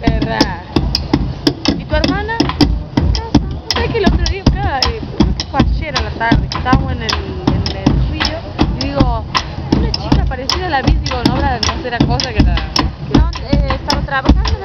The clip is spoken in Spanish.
verdad. ¿Y tu hermana? ¿Sabes que el otro día, creo que fue ayer a la tarde, que estábamos en el río, y digo, una chica parecida a la vi, digo, no será cosa que la... No, estaba trabajando